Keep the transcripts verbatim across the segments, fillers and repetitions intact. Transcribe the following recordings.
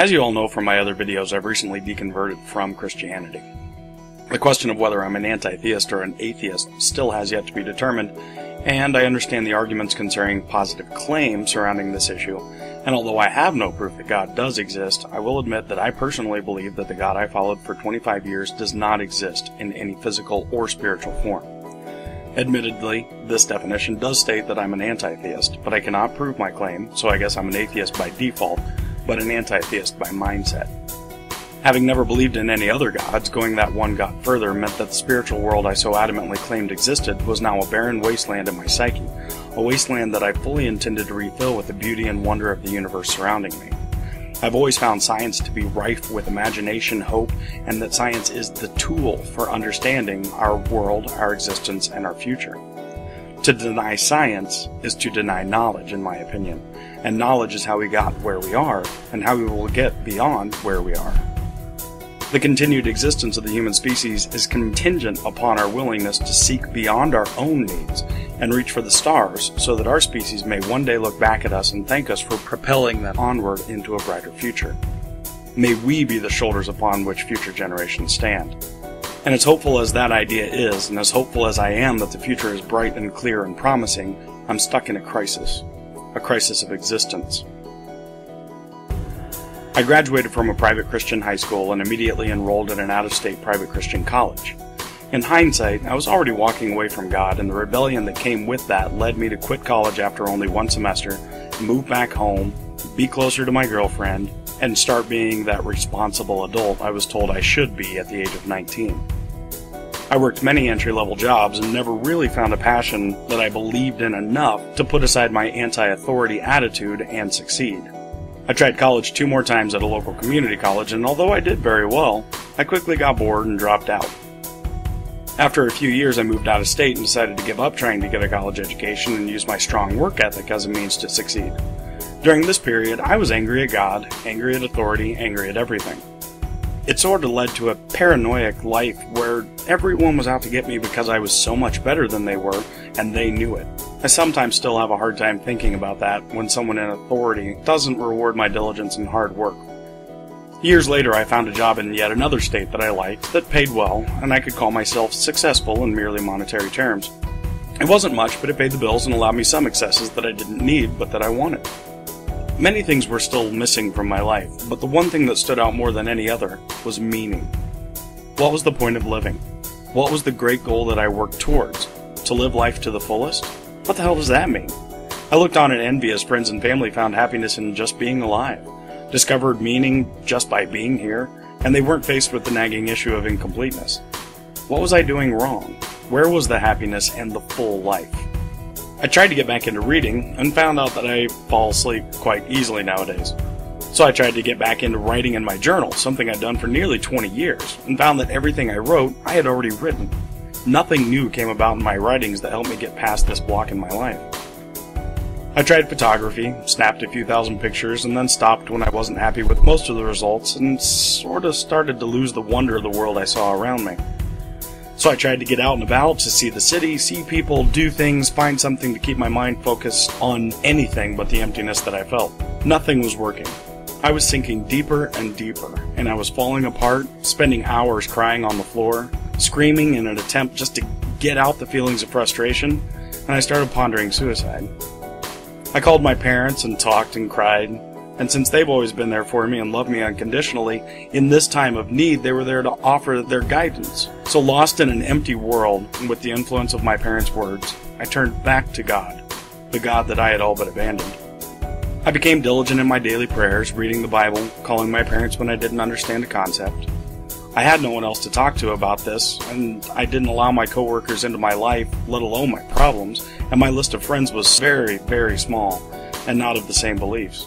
As you all know from my other videos, I've recently deconverted from Christianity. The question of whether I'm an anti-theist or an atheist still has yet to be determined, and I understand the arguments concerning positive claims surrounding this issue, and although I have no proof that God does exist, I will admit that I personally believe that the God I followed for twenty-five years does not exist in any physical or spiritual form. Admittedly, this definition does state that I'm an anti-theist, but I cannot prove my claim, so I guess I'm an atheist by default, but an anti-theist by mindset. Having never believed in any other gods, going that one God further meant that the spiritual world I so adamantly claimed existed was now a barren wasteland in my psyche, a wasteland that I fully intended to refill with the beauty and wonder of the universe surrounding me. I've always found science to be rife with imagination, hope, and that science is the tool for understanding our world, our existence, and our future. To deny science is to deny knowledge, in my opinion, and knowledge is how we got where we are, and how we will get beyond where we are. The continued existence of the human species is contingent upon our willingness to seek beyond our own needs and reach for the stars so that our species may one day look back at us and thank us for propelling them onward into a brighter future. May we be the shoulders upon which future generations stand. And as hopeful as that idea is, and as hopeful as I am that the future is bright and clear and promising, I'm stuck in a crisis. A crisis of existence. I graduated from a private Christian high school and immediately enrolled in an out-of-state private Christian college. In hindsight, I was already walking away from God, and the rebellion that came with that led me to quit college after only one semester, move back home, be closer to my girlfriend, and start being that responsible adult I was told I should be at the age of nineteen. I worked many entry-level jobs and never really found a passion that I believed in enough to put aside my anti-authority attitude and succeed. I tried college two more times at a local community college, and although I did very well, I quickly got bored and dropped out. After a few years, I moved out of state and decided to give up trying to get a college education and use my strong work ethic as a means to succeed. During this period, I was angry at God, angry at authority, angry at everything. It sort of led to a paranoid life where everyone was out to get me because I was so much better than they were, and they knew it. I sometimes still have a hard time thinking about that when someone in authority doesn't reward my diligence and hard work. Years later, I found a job in yet another state that I liked, that paid well, and I could call myself successful in merely monetary terms. It wasn't much, but it paid the bills and allowed me some excesses that I didn't need, but that I wanted. Many things were still missing from my life, but the one thing that stood out more than any other was meaning. What was the point of living? What was the great goal that I worked towards? To live life to the fullest? What the hell does that mean? I looked on in envy as friends and family found happiness in just being alive, discovered meaning just by being here, and they weren't faced with the nagging issue of incompleteness. What was I doing wrong? Where was the happiness and the full life? I tried to get back into reading and found out that I fall asleep quite easily nowadays. So I tried to get back into writing in my journal, something I'd done for nearly twenty years, and found that everything I wrote, I had already written. Nothing new came about in my writings that helped me get past this block in my life. I tried photography, snapped a few thousand pictures, and then stopped when I wasn't happy with most of the results, and sort of started to lose the wonder of the world I saw around me. So I tried to get out and about, to see the city, see people, do things, find something to keep my mind focused on anything but the emptiness that I felt. Nothing was working. I was sinking deeper and deeper, and I was falling apart, spending hours crying on the floor, screaming in an attempt just to get out the feelings of frustration, and I started pondering suicide. I called my parents and talked and cried, and since they've always been there for me and loved me unconditionally, in this time of need they were there to offer their guidance. So lost in an empty world, and with the influence of my parents' words, I turned back to God, the God that I had all but abandoned. I became diligent in my daily prayers, reading the Bible, calling my parents when I didn't understand a concept. I had no one else to talk to about this, and I didn't allow my coworkers into my life, let alone my problems, and my list of friends was very, very small, and not of the same beliefs.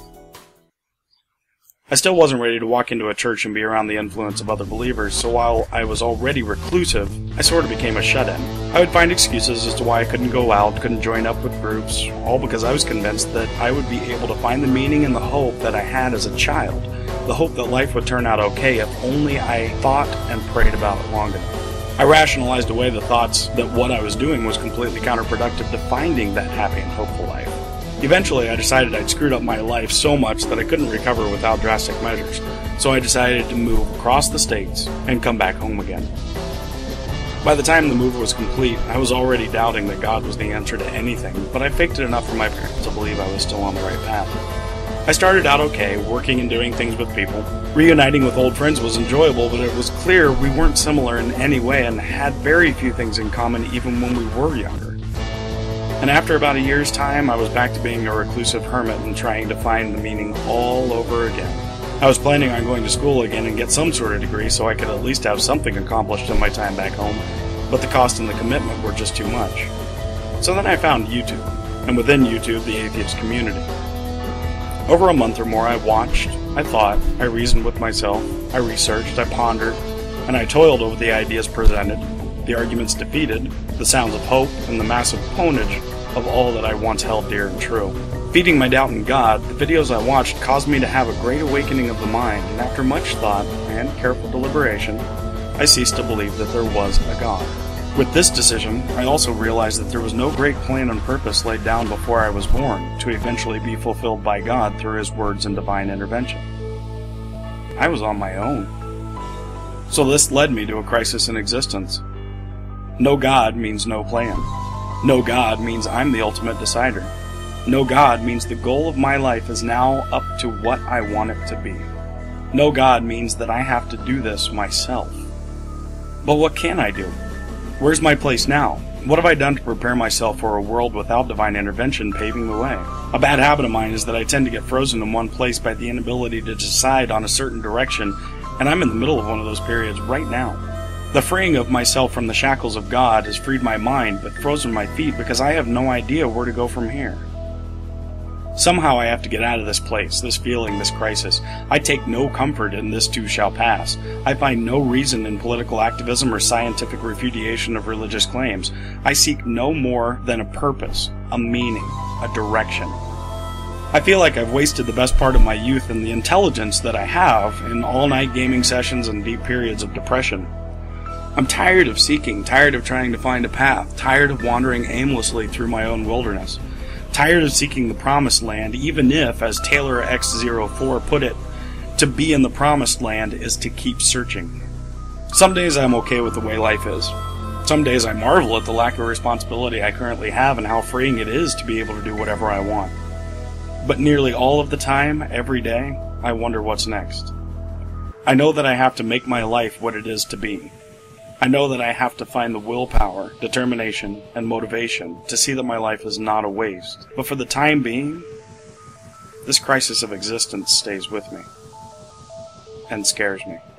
I still wasn't ready to walk into a church and be around the influence of other believers, so while I was already reclusive, I sort of became a shut-in. I would find excuses as to why I couldn't go out, couldn't join up with groups, all because I was convinced that I would be able to find the meaning and the hope that I had as a child, the hope that life would turn out okay if only I thought and prayed about it long enough. I rationalized away the thoughts that what I was doing was completely counterproductive to finding that happy and hopeful life. Eventually, I decided I'd screwed up my life so much that I couldn't recover without drastic measures, so I decided to move across the states and come back home again. By the time the move was complete, I was already doubting that God was the answer to anything, but I faked it enough for my parents to believe I was still on the right path. I started out okay, working and doing things with people. Reuniting with old friends was enjoyable, but it was clear we weren't similar in any way and had very few things in common even when we were younger. And after about a year's time, I was back to being a reclusive hermit and trying to find the meaning all over again. I was planning on going to school again and get some sort of degree so I could at least have something accomplished in my time back home, but the cost and the commitment were just too much. So then I found YouTube, and within YouTube, the atheist community. Over a month or more, I watched, I thought, I reasoned with myself, I researched, I pondered, and I toiled over the ideas presented, the arguments defeated, the sounds of hope, and the massive ponage of all that I once held dear and true. Feeding my doubt in God, the videos I watched caused me to have a great awakening of the mind, and after much thought and careful deliberation, I ceased to believe that there was a God. With this decision, I also realized that there was no great plan and purpose laid down before I was born to eventually be fulfilled by God through His words and divine intervention. I was on my own. So this led me to a crisis in existence. No God means no plan. No God means I'm the ultimate decider. No God means the goal of my life is now up to what I want it to be. No God means that I have to do this myself. But what can I do? Where's my place now? What have I done to prepare myself for a world without divine intervention paving the way? A bad habit of mine is that I tend to get frozen in one place by the inability to decide on a certain direction, and I'm in the middle of one of those periods right now. The freeing of myself from the shackles of God has freed my mind, but frozen my feet because I have no idea where to go from here. Somehow I have to get out of this place, this feeling, this crisis. I take no comfort in this too shall pass. I find no reason in political activism or scientific refutation of religious claims. I seek no more than a purpose, a meaning, a direction. I feel like I've wasted the best part of my youth and the intelligence that I have in all-night gaming sessions and deep periods of depression. I'm tired of seeking, tired of trying to find a path, tired of wandering aimlessly through my own wilderness. Tired of seeking the promised land, even if, as Taylor X zero four put it, to be in the promised land is to keep searching. Some days I'm okay with the way life is. Some days I marvel at the lack of responsibility I currently have and how freeing it is to be able to do whatever I want. But nearly all of the time, every day, I wonder what's next. I know that I have to make my life what it is to be. I know that I have to find the willpower, determination, and motivation to see that my life is not a waste. But for the time being, this crisis of existence stays with me and scares me.